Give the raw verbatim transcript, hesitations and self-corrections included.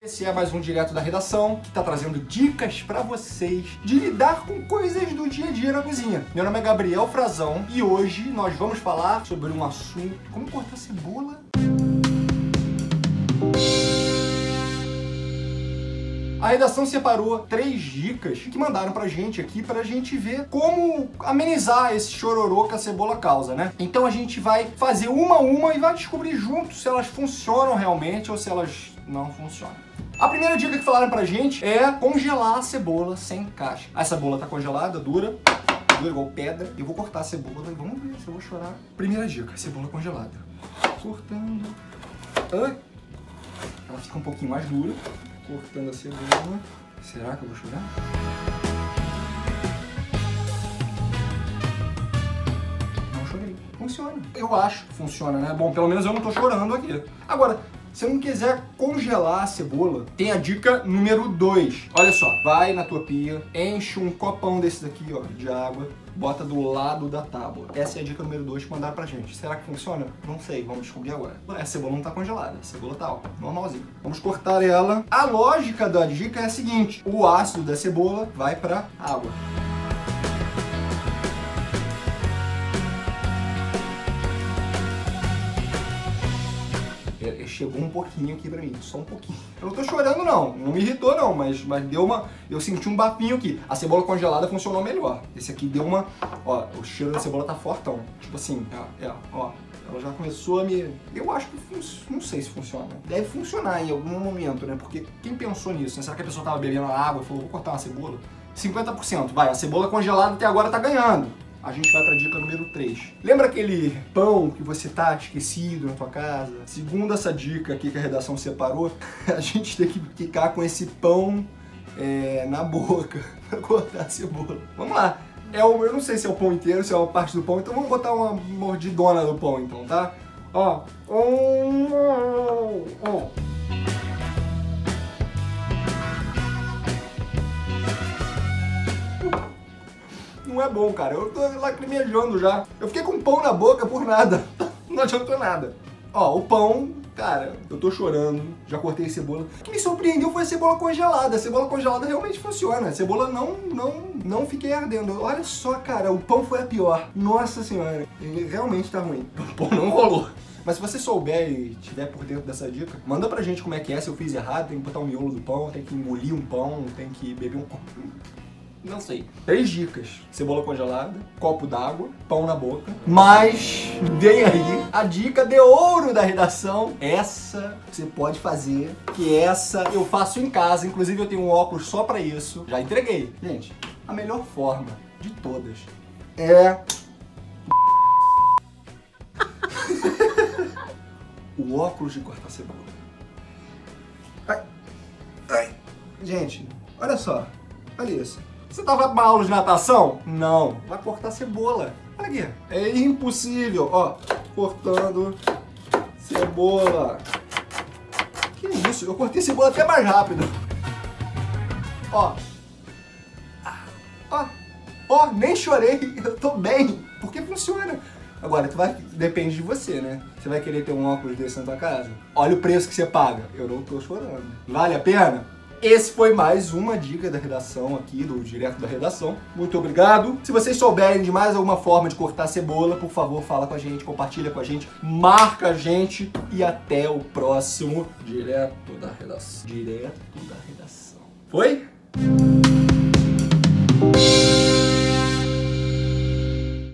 Esse é mais um Direto da Redação, que está trazendo dicas para vocês de lidar com coisas do dia a dia na cozinha. Meu nome é Gabriel Frazão e hoje nós vamos falar sobre um assunto, como cortar cebola. A redação separou três dicas que mandaram pra gente aqui pra gente ver como amenizar esse chororô que a cebola causa, né? Então a gente vai fazer uma a uma e vai descobrir junto se elas funcionam realmente ou se elas não funcionam. A primeira dica que falaram pra gente é congelar a cebola sem casca. A cebola tá congelada, dura, dura igual pedra. Eu vou cortar a cebola e vamos ver se eu vou chorar. Primeira dica, cebola congelada. Cortando. Ai. Ela fica um pouquinho mais dura. Cortando a cebola. Será que eu vou chorar? Não chorei. Funciona. Eu acho que funciona, né? Bom, pelo menos eu não tô chorando aqui. Agora, se eu não quiser congelar a cebola, tem a dica número dois. Olha só, vai na tua pia, enche um copão desse daqui, ó, de água, bota do lado da tábua. Essa é a dica número dois que mandaram pra gente. Será que funciona? Não sei, vamos descobrir agora. A cebola não tá congelada, a cebola tá, ó, normalzinha. Vamos cortar ela. A lógica da dica é a seguinte: o ácido da cebola vai pra água. Chegou um pouquinho aqui pra mim, só um pouquinho. Eu não tô chorando não, não me irritou não, mas, mas deu uma... Eu senti um bafinho aqui. A cebola congelada funcionou melhor. Esse aqui deu uma... Ó, o cheiro da cebola tá fortão. Tipo assim, ó, é, ó. Ela já começou a me... Eu acho que... Não sei se funciona. Deve funcionar em algum momento, né? Porque quem pensou nisso, né? Será que a pessoa tava bebendo água e falou, vou cortar uma cebola? cinquenta por cento, vai, a cebola congelada até agora tá ganhando. A gente vai pra dica número três. Lembra aquele pão que você tá esquecido na tua casa? Segundo essa dica aqui que a redação separou, a gente tem que ficar com esse pão é, na boca pra cortar a cebola. Vamos lá. É o, eu não sei se é o pão inteiro, se é uma parte do pão, então vamos botar uma mordidona do pão então, tá? Ó. Oh, oh, oh. Não é bom, cara. Eu tô lacrimejando já. Eu fiquei com pão na boca por nada. Não adiantou nada. Ó, o pão, cara, eu tô chorando. Já cortei cebola. O que me surpreendeu foi a cebola congelada. A cebola congelada realmente funciona. A cebola não, não, não fiquei ardendo. Olha só, cara, o pão foi a pior. Nossa senhora. Ele realmente tá ruim. O pão não rolou. Mas se você souber e tiver por dentro dessa dica, manda pra gente como é que é. Se eu fiz errado, tem que botar um miolo do pão, tem que engolir um pão, tem que beber um copo. Não sei. Três dicas. Cebola congelada, copo d'água, pão na boca. Mas vem aí a dica de ouro da redação. Essa você pode fazer, que essa eu faço em casa. Inclusive eu tenho um óculos só pra isso. Já entreguei. Gente, a melhor forma de todas é... o óculos de cortar cebola. Ai. Ai. Gente, olha só. Olha isso. Você tava com aula de natação? Não. Vai cortar cebola. Olha aqui. É impossível. Ó, cortando cebola. Que isso? Eu cortei cebola até mais rápido. Ó. Ó. Ó, nem chorei. Eu tô bem. Porque funciona. Agora, tu vai, depende de você, né? Você vai querer ter um óculos desse na tua casa? Olha o preço que você paga. Eu não tô chorando. Vale a pena? Esse foi mais uma dica da redação aqui, do Direto da Redação. Muito obrigado. Se vocês souberem de mais alguma forma de cortar cebola, por favor, fala com a gente, compartilha com a gente, marca a gente e até o próximo Direto da Redação. Direto da Redação. Foi?